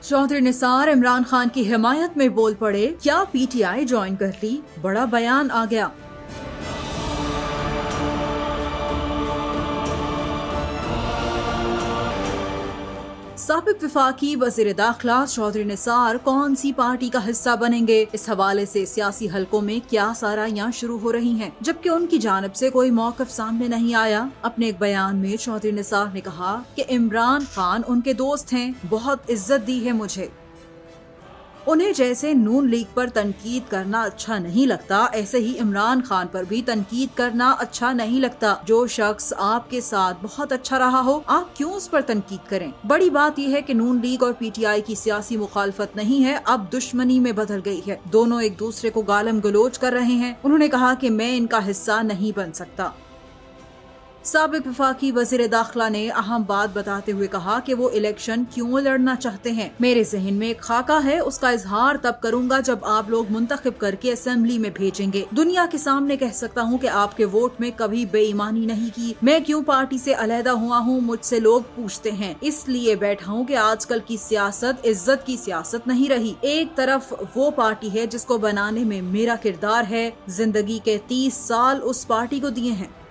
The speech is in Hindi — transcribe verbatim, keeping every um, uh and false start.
चौधरी निसार इमरान खान की हिमायत में बोल पड़े, क्या पीटीआई ज्वाइन कर ली? बड़ा बयान आ गया। साबिक वफाकी वज़ीर दाखिला चौधरी निसार कौन सी पार्टी का हिस्सा बनेंगे? इस हवाले से सियासी हलकों में क्या साराइयां शुरू हो रही हैं, जबकि उनकी जानिब से कोई मौक़िफ़ सामने नहीं आया। अपने एक बयान में चौधरी निसार ने कहा कि इमरान खान उनके दोस्त हैं, बहुत इज्जत दी है मुझे। उन्हें जैसे नून लीग पर तनकीद करना अच्छा नहीं लगता, ऐसे ही इमरान खान पर भी तनकीद करना अच्छा नहीं लगता। जो शख्स आपके साथ बहुत अच्छा रहा हो, आप क्यों उस पर तनकीद करें? बड़ी बात यह है कि नून लीग और पीटीआई की सियासी मुखालफत नहीं है, अब दुश्मनी में बदल गई है। दोनों एक दूसरे को गालम गलोच कर रहे हैं। उन्होंने कहा कि मैं इनका हिस्सा नहीं बन सकता। साबिक वफाकी वज़ीर दाखिला ने अहम बात बताते हुए कहा कि वो इलेक्शन क्यों लड़ना चाहते हैं। मेरे ज़हन में एक खाका है, उसका इजहार तब करूंगा जब आप लोग मुंतखब करके असेंबली में भेजेंगे। दुनिया के सामने कह सकता हूँ कि आपके वोट में कभी बेईमानी नहीं की। मैं क्यों पार्टी से अलहदा हुआ हूँ, मुझसे लोग पूछते हैं, इसलिए बैठा हूँ कि आजकल की सियासत इज्जत की सियासत नहीं रही। एक तरफ वो पार्टी है जिसको बनाने में मेरा किरदार है, जिंदगी के तीस साल उस पार्टी को दिए हैं।